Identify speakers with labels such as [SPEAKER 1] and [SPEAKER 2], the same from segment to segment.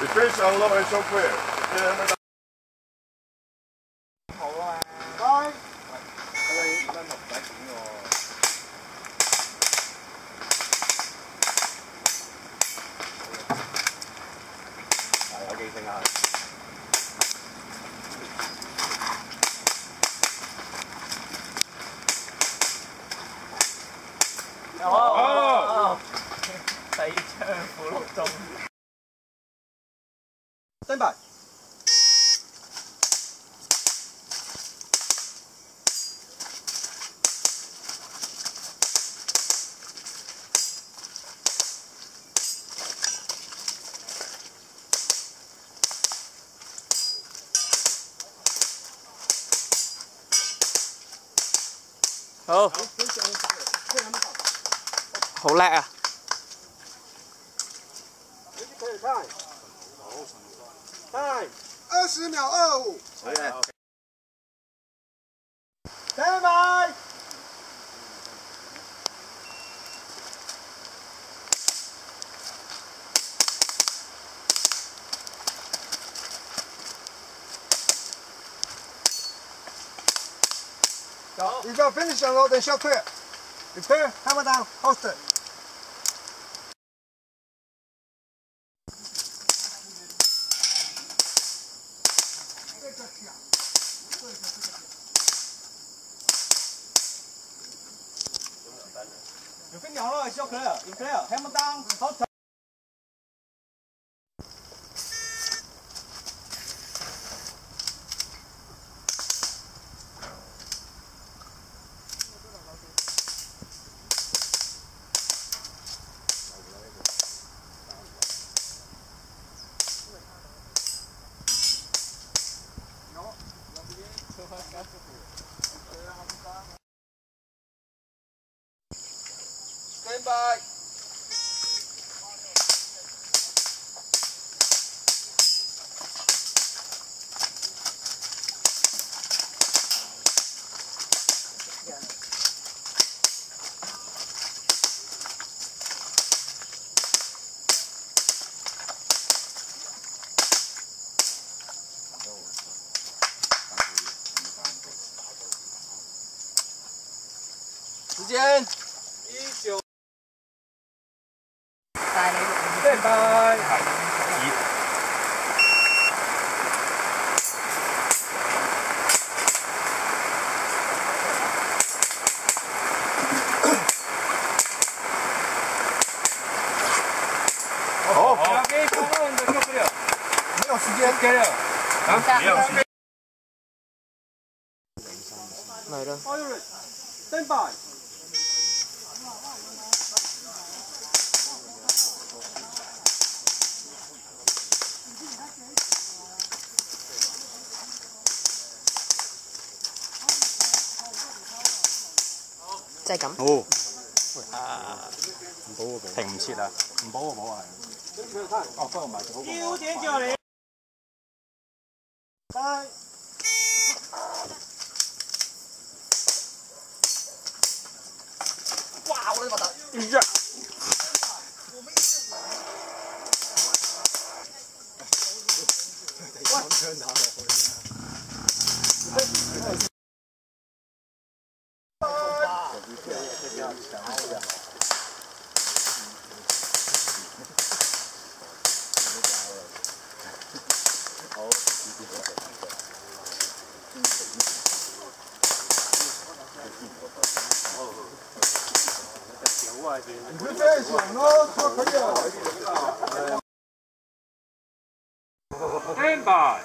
[SPEAKER 1] 非常多嘅收費。
[SPEAKER 2] 好啊。
[SPEAKER 1] 拜。
[SPEAKER 2] 你唔使錢喎。有記性啊！哦，四槍苦碌中。Stand by。好，好叻啊！
[SPEAKER 1] time 20秒25。
[SPEAKER 2] 好嘅。
[SPEAKER 1] Stand by。依照 finish load and shot clear. Prepare, hammer down, holster.
[SPEAKER 2] You finish load, shot clear. In clear, hammer down, holster. Stand by. Thời gian 19。
[SPEAKER 3] 但係你
[SPEAKER 2] Stand by。好。
[SPEAKER 1] 没有时间。
[SPEAKER 3] 咪咯。
[SPEAKER 1] Stand by。
[SPEAKER 3] 即係咁。
[SPEAKER 2] 好。唔保個保。停唔切啊！唔保個保啊！哦，不過唔係保個保。9點90。
[SPEAKER 1] 拜。
[SPEAKER 2] 哇！我的媽蛋！槍打落去。
[SPEAKER 1] 你是在想咯，说可以了。
[SPEAKER 2] Stand by。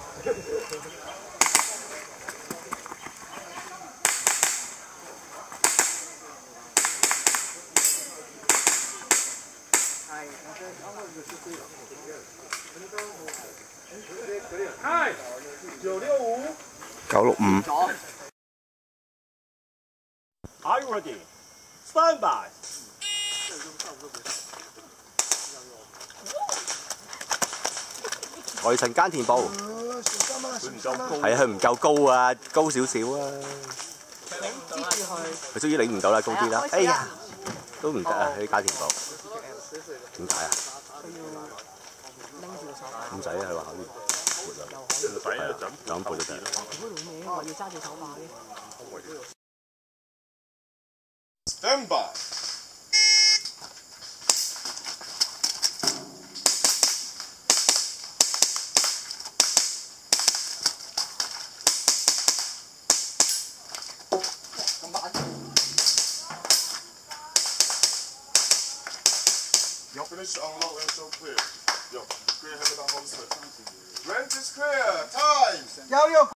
[SPEAKER 2] 係。965。965。Are you ready? Stand by。外層耕田步。係啊，佢唔夠高啊，高少少啊。
[SPEAKER 3] 你支住佢。
[SPEAKER 2] 佢終於領唔到啦，高啲啦。哎呀，都唔得啊，啲耕田步。點解啊？
[SPEAKER 3] 拎住個手把。
[SPEAKER 2] 唔使佢話可以撥啊，係啊，就咁撥就得。
[SPEAKER 3] 嗰度咩？我要揸住手把嘅。
[SPEAKER 1] Stand by。咁慢。Finish unlock and show clear. Yo, clear hammer down home slip. Range is clear. Time.